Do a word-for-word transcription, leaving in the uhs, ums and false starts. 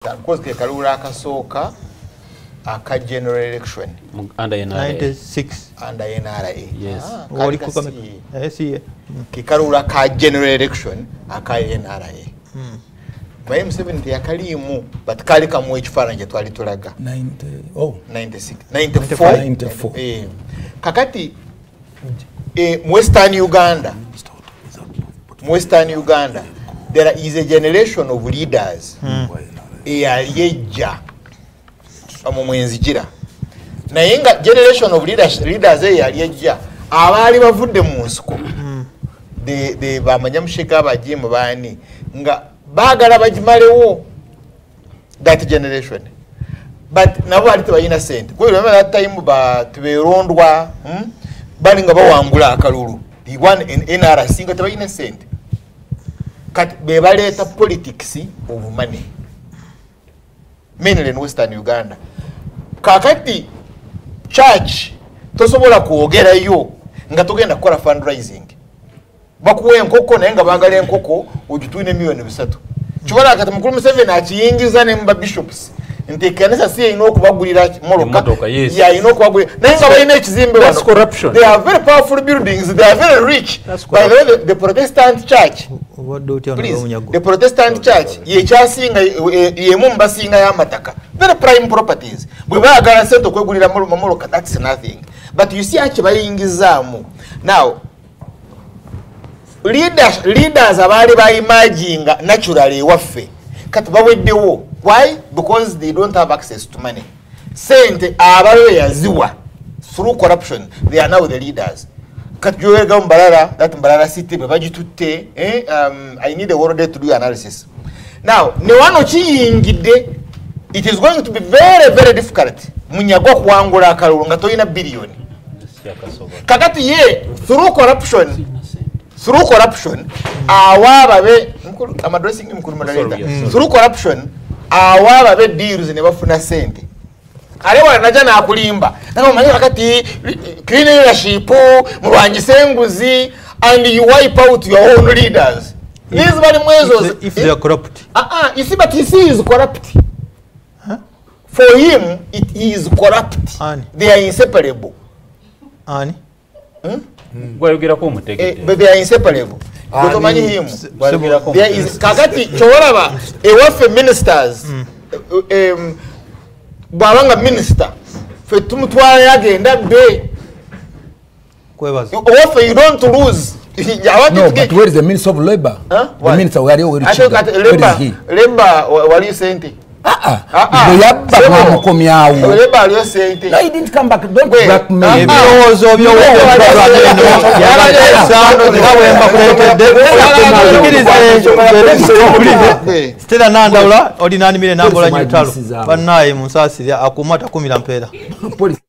because ke kalula akasooka aka general election under N R A ninety-six under N R A. Yes. Wali kukame. Yes, yeah. Ke kalula ka general election aka N R A. Mm. Kwa M seventy yakalimu but kali kamwe ekifaananyi twali tulaga. ninety oh ninety-six ninety-four ninety-four eh kakati eh Western Uganda Western Uganda there is a generation of leaders eyayeja amu mwenzijira naye nga generation of leaders leaders eyayeja abali bavudde mu nsiko de de bamanyamushika abajimu bani nga bagala bajimalewo that generation but nabo ali tebayina sente kwa hiyo that time ba tuberondwa hmm? bali nga bawangula akalulu the one in N R C nga tebayina sente kat be baleta politics of money mainly in Western Uganda kakati church tosobola kuogerayo nga tugenda kola fundraising bakuwe enkoko naye nga bagala enkoko ujitwine milioni bisatu kibala kati mukulu Museveni akiyingiza ne mba bishops nti kanisa si ino kubagulira moroka ya ino kubagulira naye nga balina ekizimbe that's corruption. They are very powerful buildings, they are very rich. By the way, the, the Protestant church please, the Protestant church ye kyasinga ye mumba singa ya mataka very prime properties bwe bagala sente kwegulira moroka that's nothing but you see achi bayingizamu now leaders leaders abali ba imagine naturally waffe kati baweddewo why because they don't have access to money sente abawe yaziwa through corruption they are now the leaders kati joega mbalala that mbalala city bajitutte eh um I need a whole day to do analysis now ne wano kiyingide it is going to be very very difficult munyagwa kuwangula akalulu nga toyina billion kakati ye through corruption through corruption awaba be am addressing mukuru moderator through corruption awaba be deals ne bafuna sente alewa naja na akulimba nako manyi wakati clean leadership mulwanyi senguzi and you wipe out your own leaders these bali mwezo if they are corrupt ah ah you see but he is corrupt huh? For him it is corrupt Ani. They are inseparable ani hmm? Gwayogera ko mutegete but they are inseparable goto manyi him there is kakati chowaraba ewafe ministers um Baranga minister for tumutwala yagenda be kwebaza offer you don't lose no but where is the minister of labor huh? The minister where are you labor labor wali sente ah ah the yabba kwa mukomyawo labor ali sente no he didn't come back don't back me ebirozo byo Stella Nandawula ordinary mire nambola nyutalo banaye munsasira akumata kumira mpera